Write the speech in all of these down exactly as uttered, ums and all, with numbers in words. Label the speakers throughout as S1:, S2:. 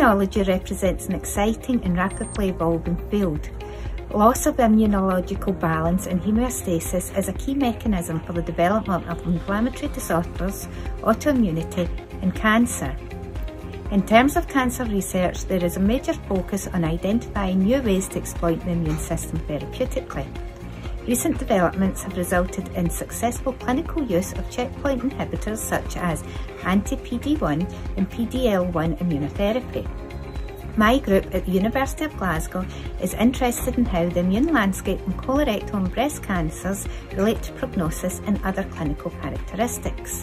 S1: Immunology represents an exciting and rapidly evolving field. Loss of immunological balance and homeostasis is a key mechanism for the development of inflammatory disorders, autoimmunity, and cancer. In terms of cancer research, there is a major focus on identifying new ways to exploit the immune system therapeutically. Recent developments have resulted in successful clinical use of checkpoint inhibitors such as anti-P D one and P D L one immunotherapy. My group at the University of Glasgow is interested in how the immune landscape in colorectal and breast cancers relate to prognosis and other clinical characteristics.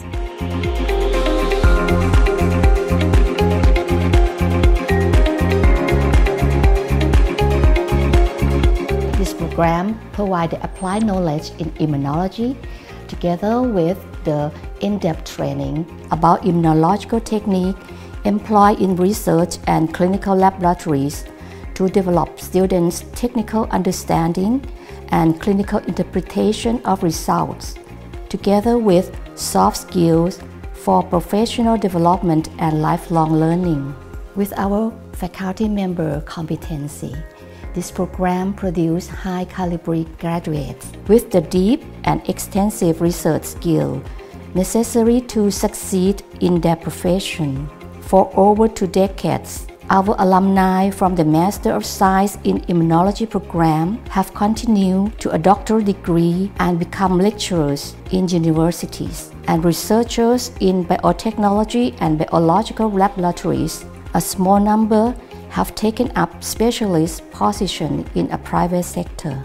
S2: This program provides applied knowledge in immunology together with the in-depth training about immunological technique employed in research and clinical laboratories to develop students' technical understanding and clinical interpretation of results, together with soft skills for professional development and lifelong learning. With our faculty member competency, this program produces high-caliber graduates with the deep and extensive research skill necessary to succeed in their profession. For over two decades, our alumni from the Master of Science in Immunology program have continued to a doctoral degree and become lecturers in universities and researchers in biotechnology and biological laboratories. A small number have taken up specialist positions in a private sector.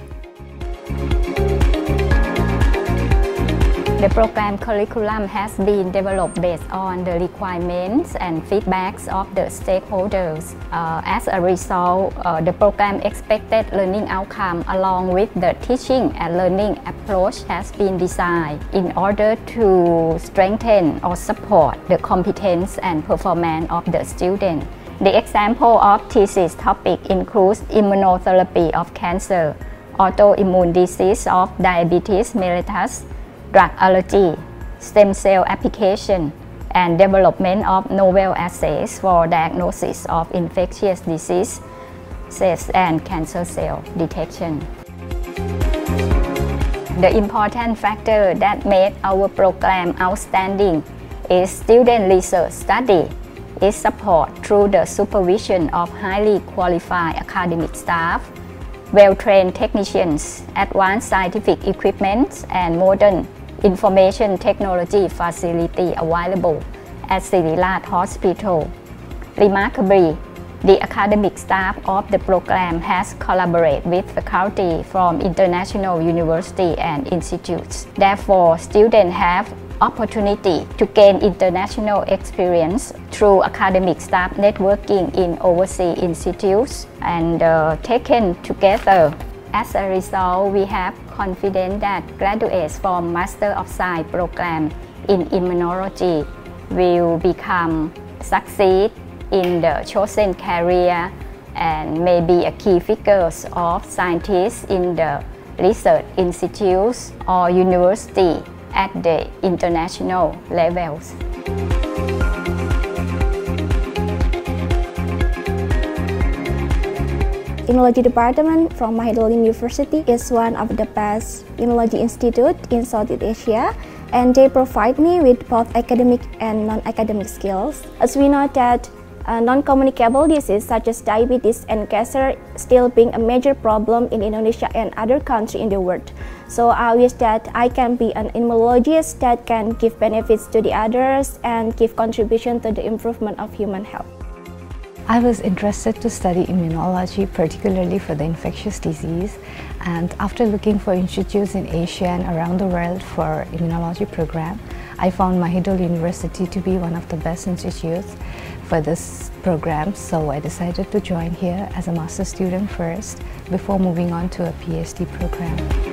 S3: The program curriculum has been developed based on the requirements and feedbacks of the stakeholders. Uh, as a result, uh, the program expected learning outcome along with the teaching and learning approach has been designed in order to strengthen or support the competence and performance of the student. The example of thesis topic includes immunotherapy of cancer, autoimmune disease of diabetes mellitus, drug allergy, stem cell application, and development of novel assays for diagnosis of infectious disease, cells, and cancer cell detection. The important factor that made our program outstanding is student research study. Is support through the supervision of highly qualified academic staff, well-trained technicians, advanced scientific equipment, and modern information technology facility available at Siriraj Hospital. Remarkably, the academic staff of the program has collaborated with faculty from international universities and institutes. Therefore, students have opportunity to gain international experience through academic staff networking in overseas institutes and uh, taken together. As a result, we have confidence that graduates from Master of Science program in Immunology will become succeed in the chosen career and may be a key figures of scientists in the research institutes or university at the international levels.
S4: Immunology department from Mahidol University is one of the best immunology institute in Southeast Asia, and they provide me with both academic and non-academic skills. As we know that uh, non-communicable diseases such as diabetes and cancer still being a major problem in Indonesia and other countries in the world. So I wish that I can be an immunologist that can give benefits to the others and give contribution to the improvement of human health.
S5: I was interested to study immunology, particularly for the infectious disease, and after looking for institutes in Asia and around the world for immunology program, I found Mahidol University to be one of the best institutes for this program, so I decided to join here as a master's student first before moving on to a PhD program.